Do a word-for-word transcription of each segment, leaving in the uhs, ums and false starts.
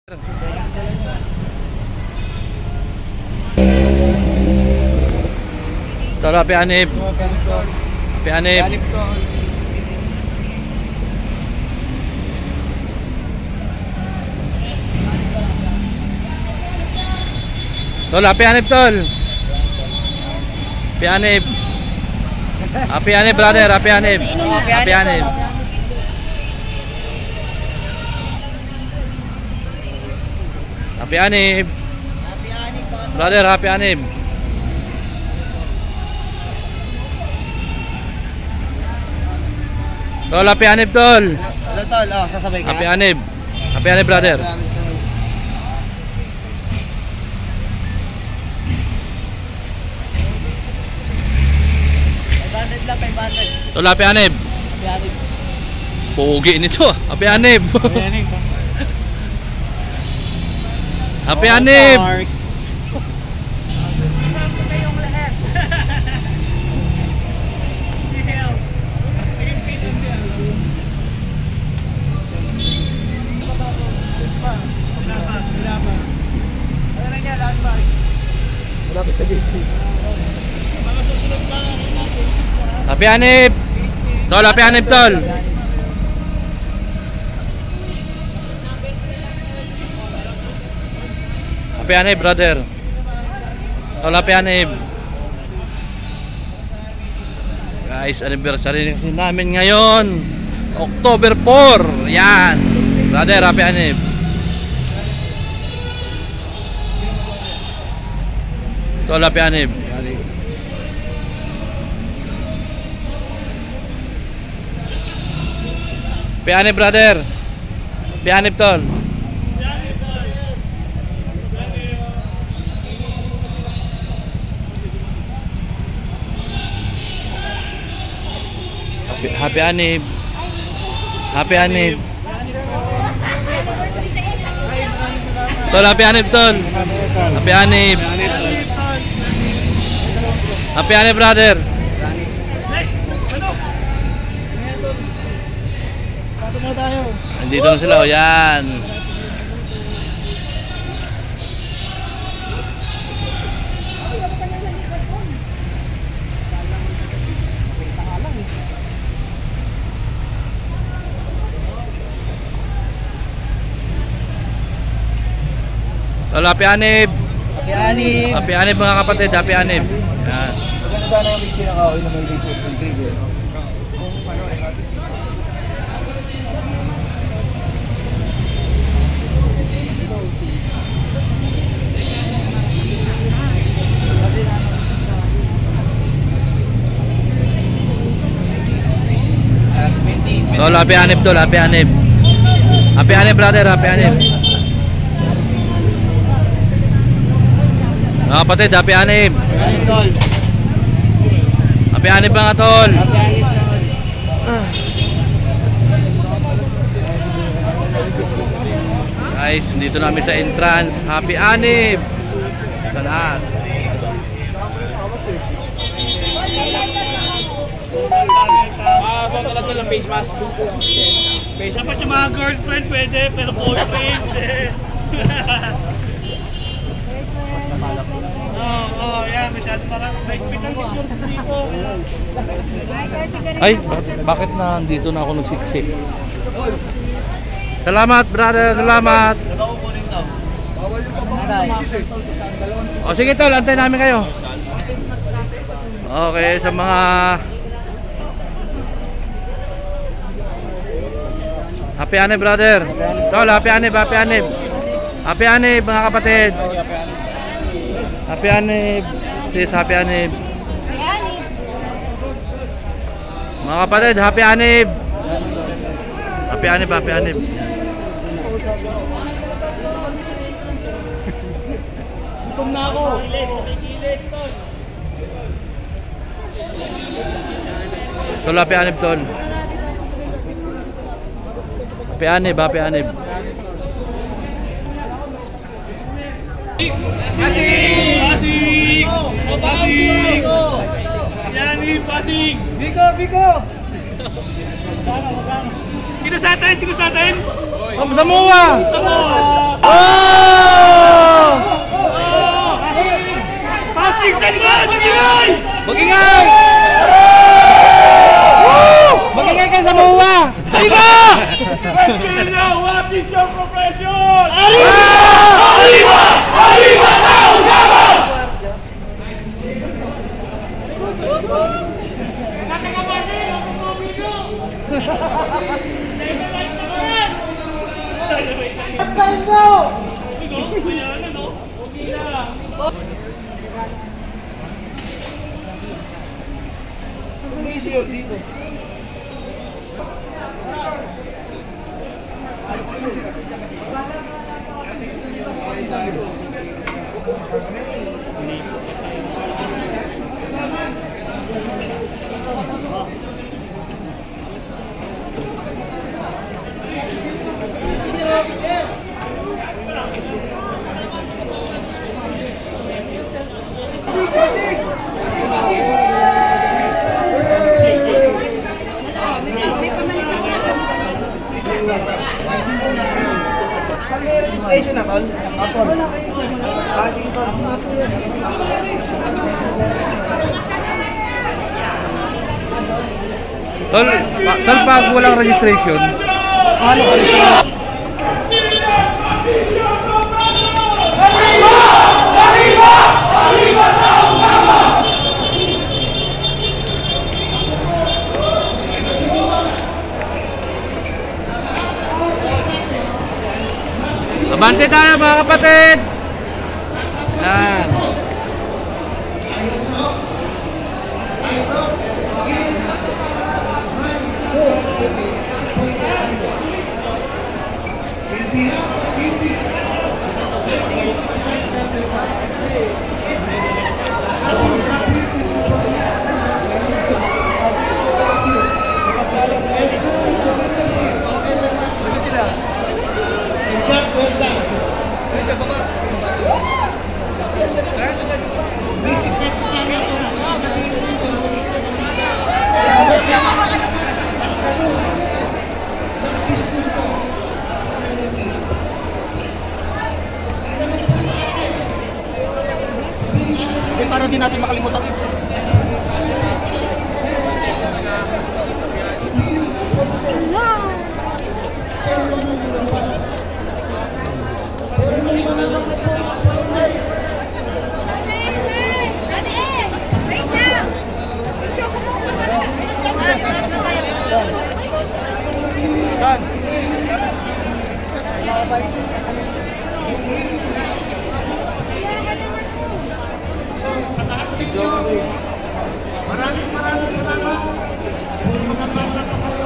Tol, happy anib. Happy anib. Tol, happy anib, tol. Happy anib. Happy anib, brother. Happy anib. Happy anib. Happy anib. Brother, happy anib. Tol, happy anib, tol. Hello, tol. Oh, sasabay ka. Happy anib. Happy anib, brother. five hundred lang, five hundred. Tol, happy anib. Happy anib. Pogi nito. Happy anib. Happy anib. Happy anib. Tol, happy anib, tol. Happy anib, brother. Tol, happy anib. Guys, anniversary namin ngayon, October four. Yan. Brother, happy anib. Tol, happy anib. Happy anib, brother. Happy anib, tol. Happy, happy anib. Happy anib. Tol, happy anib, tol. Happy anib. Happy anib, brother. Pasok na tayo. Nandito na sila, o yan. Tol, happy anib. Happy anib. Happy anib, mga kapatid. Happy anib. Yan. Maganda sana yung video na kauwi na may laser full trigger. Tol, happy anib, tol. Happy anib. Happy anib, brother. Happy anib. Mga kapatid, happy anib. Happy anib, mga tol. Guys, dito namin sa entrance. Happy anib sa lahat. Ah, so talaga lang face mask. Face Dapat yung mga girlfriend pwede, pero boyfriend hindi. Oo, oo, yan. Masyado parang nagpit ang picture dito. Ay, bakit na dito na ako nagsiksik? Salamat, brother. Salamat. O sige, tol. Antayin namin kayo. Okay, sa mga happy anib, brother. Tol, happy anib, happy anib. Happy anib, mga kapatid. Happy anib. Sis, happy anib. Mga kapatid, happy anib. Happy anib, happy anib. Gutom na ako. Tol, happy anib, tol. Happy anib, happy anib. Pasig! Pasig! Pasig! Yani, Pasig! Biko, Biko! Sino sa atin? Sino sa atin? Samoa! Samoa! Oh! registration! Arriba! Arriba tao Davao! May registration na, Tol? Apo. Ah, sige, Tol. Tol, pa, tol pag walang registration. Ano ka rin? Abante tayo mga kapatid. Yan. Para di natin makalimutan. Maraming maraming salamat. Mga bata pa kayo.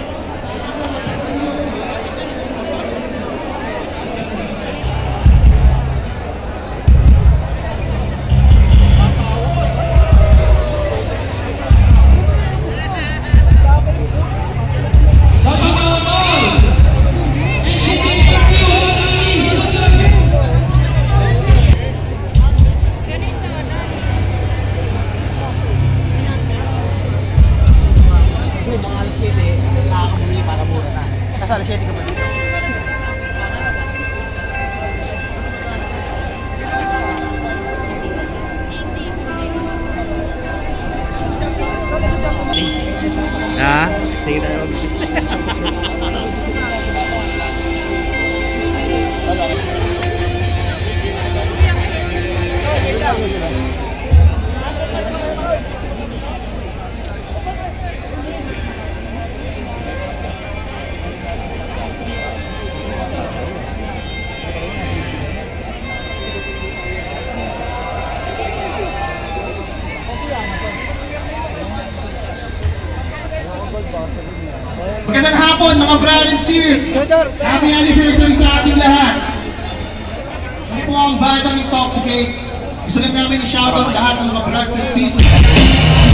Alas siyete ka ba dito? Ha? Sige tayo. Magandang hapon mga brad and sis! Happy anniversary sa ating lahat! Ano po ang Bandang Intoxicate? Gusto lang namin i-shoutout lahat ng mga brads and sis.